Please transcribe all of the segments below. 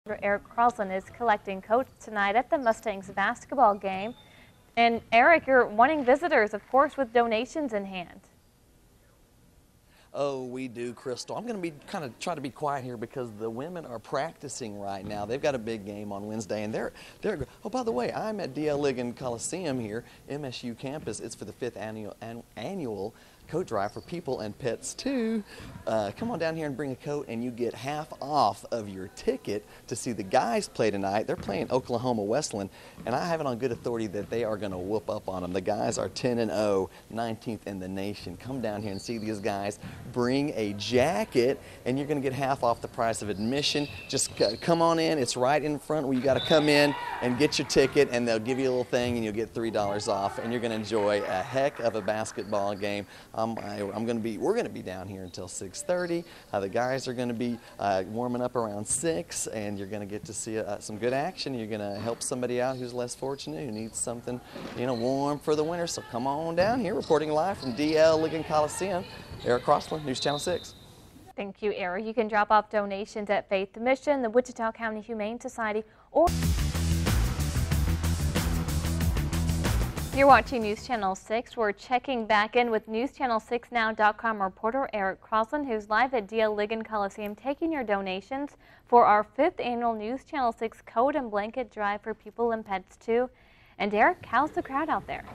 Eric Crosslin is collecting coats tonight at the Mustangs basketball game. And Eric, you're wanting visitors, of course, with donations in hand. Oh, we do, Crystal. I'm going to be try to be quiet here because the women are practicing right now. They've got a big game on Wednesday, and they're. Oh, by the way, I'm at D.L. Ligon Coliseum here, MSU campus. It's for the 5th annual coat drive for people and pets too. Come on down here and bring a coat, and you get half off of your ticket to see the guys play tonight. They're playing Oklahoma Wesleyen, and I have it on good authority that they are going to whoop up on them. The guys are 10-0, 19th in the nation. Come down here and see these guys. Bring a jacket, and you're going to get half off the price of admission. Just come on in. It's right in front where you got to come in and get your ticket, and they'll give you a little thing, and you'll get $3 off, and you're going to enjoy a heck of a basketball game. We're going to be down here until 6:30. The guys are going to be warming up around 6, and you're going to get to see some good action. You're going to help somebody out who's less fortunate, who needs something, warm for the winter. So come on down here. Reporting live from D.L. Ligon Coliseum, Eric Crosslin, News Channel 6. Thank you, Eric. You can drop off donations at Faith Mission, the Wichita County Humane Society, or you're watching News Channel 6. We're checking back in with NewsChannel6Now.com reporter Eric Crosslin, who's live at D.L. Ligon Coliseum taking your donations for our 5th annual News Channel 6 coat and blanket drive for people and pets too. And Eric, how's the crowd out there?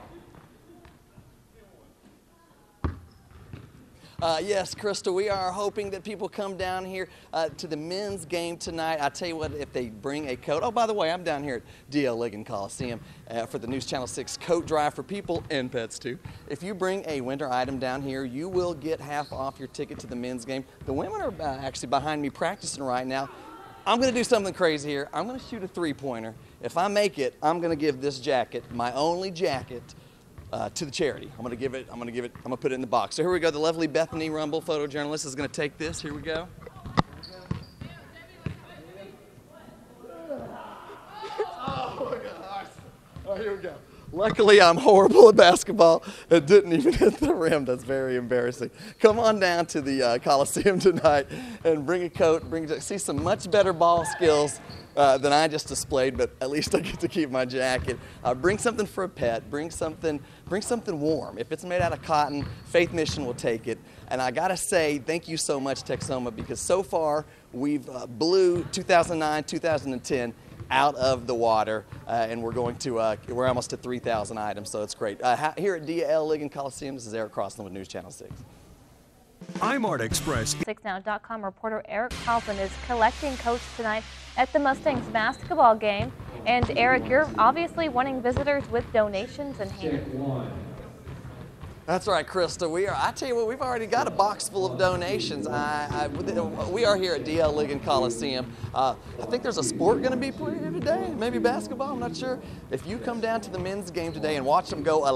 Yes, Crystal, we are hoping that people come down here to the men's game tonight. I tell you what, if they bring a coat. Oh, by the way, I'm down here at D.L. Ligon Coliseum for the News Channel 6 coat drive for people and pets too. If you bring a winter item down here, you will get half off your ticket to the men's game. The women are actually behind me practicing right now. I'm going to do something crazy here. I'm going to shoot a three-pointer. If I make it, I'm going to give this jacket, my only jacket, to the charity. I'm going to put it in the box. So here we go. The lovely Bethany Rumble, photojournalist, is going to take this. Here we go. Oh my gosh. Oh, here we go. Luckily, I'm horrible at basketball. It didn't even hit the rim. That's very embarrassing. Come on down to the Coliseum tonight and bring a coat. See some much better ball skills than I just displayed, but at least I get to keep my jacket. Bring something for a pet. Bring something warm. If it's made out of cotton, Faith Mission will take it. And I gotta say, thank you so much, Texoma, because so far we've blew 2009, 2010 out of the water, and we're almost to 3,000 items, so it's great. Here at D.L. Ligon Coliseum, this is Eric Crosslin with News Channel 6. iMart Express. 6Now.com reporter Eric Crosslin is collecting coats tonight at the Mustangs basketball game. And Eric, you're obviously wanting visitors with donations in hand. That's right, Krista. I tell you what, we've already got a box full of donations. We are here at D.L. Ligon Coliseum. I think there's a sport going to be played here today, maybe basketball, I'm not sure. If you come down to the men's game today and watch them go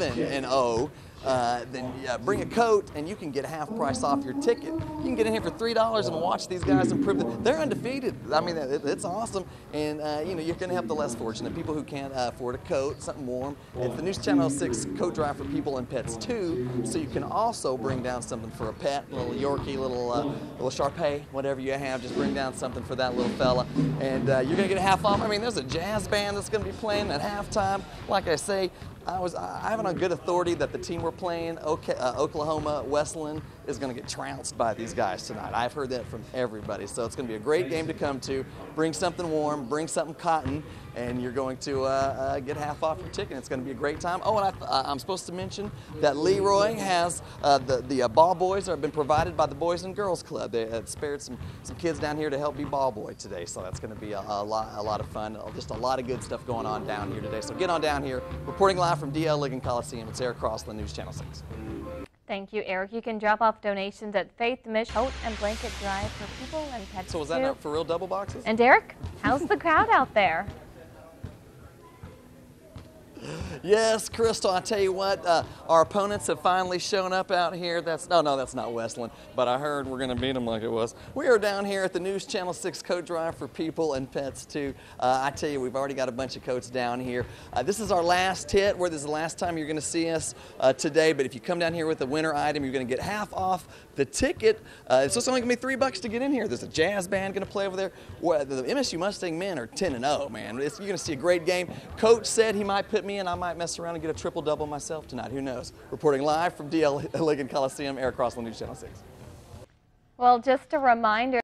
11-0, then bring a coat and you can get half price off your ticket. You can get in here for $3 and watch these guys improve. They're undefeated. I mean, it's awesome. And you're going to help the less fortunate, people who can't afford a coat, something warm. It's the News Channel 6 coat drive for people and pets too. So you can also bring down something for a pet, a little Yorkie, little Shar-Pei, whatever you have. Just bring down something for that little fella, and you're going to get half off. I mean, there's a jazz band that's going to be playing at halftime. Like I say, I have it on good authority that the team we're playing, Oklahoma Wesleyen, is going to get trounced by these guys tonight. I've heard that from everybody, so it's going to be a great game to come to. Bring something warm, bring something cotton, and you're going to get half off your ticket. It's going to be a great time. Oh, and I'm supposed to mention that Leroy has the ball boys that have been provided by the Boys and Girls Club. They spared some kids down here to help be ball boy today, so that's going to be a lot of fun. Just a lot of good stuff going on down here today. So get on down here. Reporting live from D.L. Ligon Coliseum, it's Eric Crosslin, News Channel 6. Thank you, Eric. You can drop off donations at Faith Mission coat and blanket drive for people and pets. So was that for real double boxes? And Eric, how's the crowd out there? Yes, Crystal, I tell you what, our opponents have finally shown up out here. That's not Wesleyen, but I heard we're going to beat them like it was. We are down here at the News Channel 6 coat drive for people and pets too. I tell you, we've already got a bunch of coats down here. This is our last hit, where this is the last time you're going to see us today, but if you come down here with a winner item, you're going to get half off the ticket. So it's only going to be $3 to get in here. There's a jazz band going to play over there. The MSU Mustang men are 10-0, man. You're going to see a great game. Coach said he might put me in. I might mess around and get a triple-double myself tonight. Who knows? Reporting live from DL Ligon Coliseum, Eric Crosslin, News Channel 6. Well, just a reminder.